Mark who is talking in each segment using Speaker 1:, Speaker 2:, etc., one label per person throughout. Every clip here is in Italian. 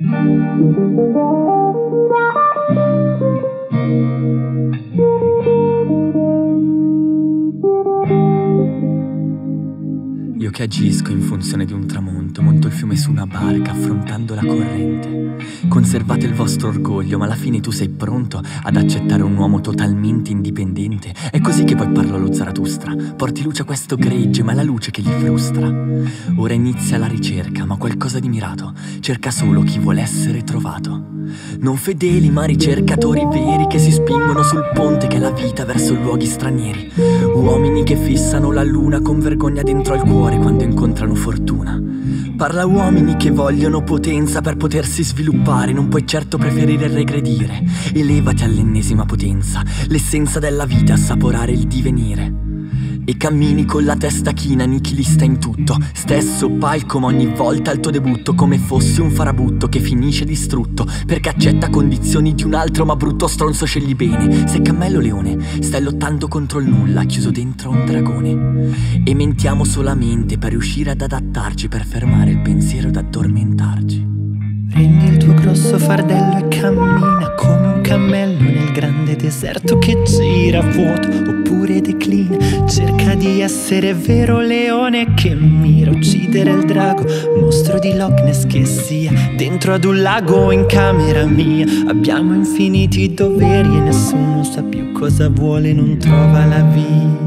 Speaker 1: Io che agisco in funzione di un tramonto, monto il fiume su una barca affrontando la corrente. Conservate il vostro orgoglio, ma alla fine tu sei pronto ad accettare un uomo totalmente indipendente. È così che poi parlo allo Zarathustra. Porti luce a questo gregge, ma è la luce che gli frustra. Ora inizia la ricerca, ma qualcosa di mirato cerca solo chi vuole essere trovato. Non fedeli ma ricercatori veri che si spingono sul ponte che è la vita verso luoghi stranieri. Uomini che fissano la luna con vergogna dentro al cuore quando incontrano fortuna. Parla uomini che vogliono potenza per potersi sviluppare. Non puoi certo preferire regredire. Elevati all'ennesima potenza, l'essenza della vita, assaporare il divenire. E cammini con la testa china, nichilista in tutto. Stesso palco ma ogni volta al tuo debutto, come fossi un farabutto che finisce distrutto perché accetta condizioni di un altro. Ma brutto stronzo, scegli bene. Sei cammello leone, stai lottando contro il nulla, chiuso dentro a un dragone. E mentiamo solamente per riuscire ad adattarci, per fermare il pensiero ed addormentarci.
Speaker 2: Prendi il tuo grosso fardello e cammina come un cammello nel grande deserto che gira vuoto oppure declina. Cerca di essere vero leone che mira, uccidere il drago, mostro di Loch Ness che sia, dentro ad un lago o in camera mia. Abbiamo infiniti doveri e nessuno sa più cosa vuole, non trova la via.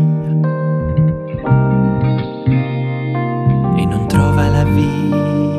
Speaker 2: E non trova la via.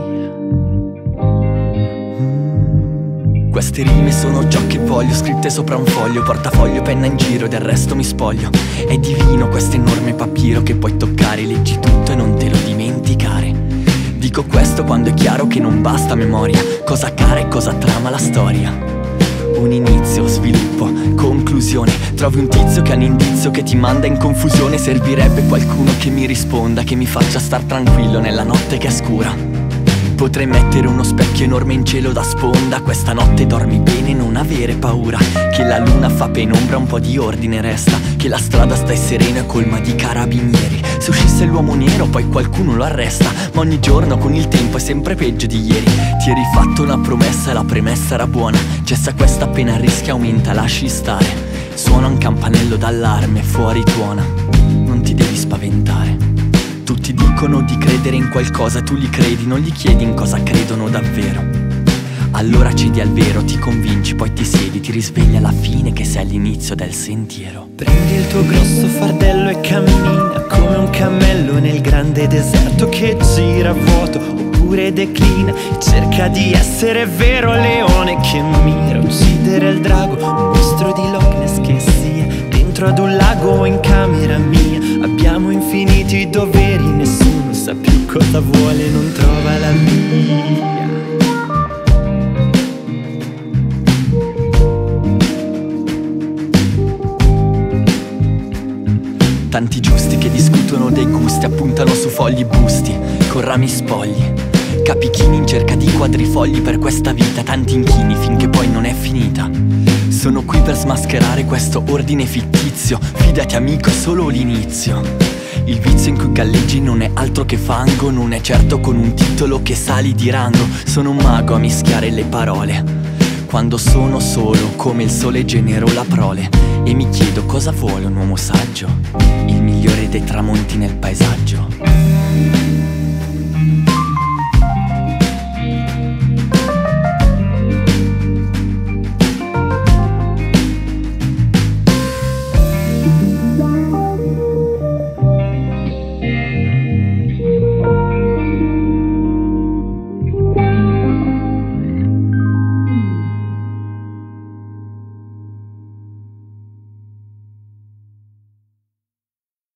Speaker 1: Queste rime sono ciò che voglio, scritte sopra un foglio, portafoglio, penna in giro, del resto mi spoglio. È divino questo enorme papiro che puoi toccare, leggi tutto e non te lo dimenticare. Dico questo quando è chiaro che non basta memoria, cosa cara e cosa trama la storia. Un inizio, sviluppo, conclusione. Trovi un tizio che ha un indizio che ti manda in confusione. Servirebbe qualcuno che mi risponda, che mi faccia star tranquillo nella notte che è scura. Potrei mettere uno specchio enorme in cielo da sponda. Questa notte dormi bene, non avere paura, che la luna fa penombra, un po' di ordine resta, che la strada stai serena e colma di carabinieri. Se uscisse l'uomo nero poi qualcuno lo arresta, ma ogni giorno con il tempo è sempre peggio di ieri. Ti eri fatto una promessa e la premessa era buona, cessa questa appena rischia, aumenta, lasci stare. Suona un campanello d'allarme, fuori tuona, non ti devi spaventare. Tutti dicono di credere in qualcosa, tu li credi, non gli chiedi in cosa credono davvero. Allora cedi al vero, ti convinci, poi ti siedi, ti risvegli alla fine che sei all'inizio del sentiero.
Speaker 2: Prendi il tuo grosso fardello e cammina come un cammello nel grande deserto che gira vuoto oppure declina. Cerca di essere vero leone che mira, uccidere il drago, un mostro di Loch Ness che sia, dentro ad un lago o in camera mia. Abbiamo infiniti doveri, nessuno sa più cosa vuole, non trova la via.
Speaker 1: Tanti giusti che discutono dei gusti, appuntano su fogli busti, con rami spogli, capichini in cerca di quadrifogli per questa vita, tanti inchini finché poi non è finita. Sono qui per smascherare questo ordine fittizio, fidati amico, è solo l'inizio. Il vizio in cui galleggi non è altro che fango, non è certo con un titolo che sali di rango. Sono un mago a mischiare le parole, quando sono solo come il sole genero la prole. E mi chiedo cosa vuole un uomo saggio, il migliore dei tramonti nel paesaggio.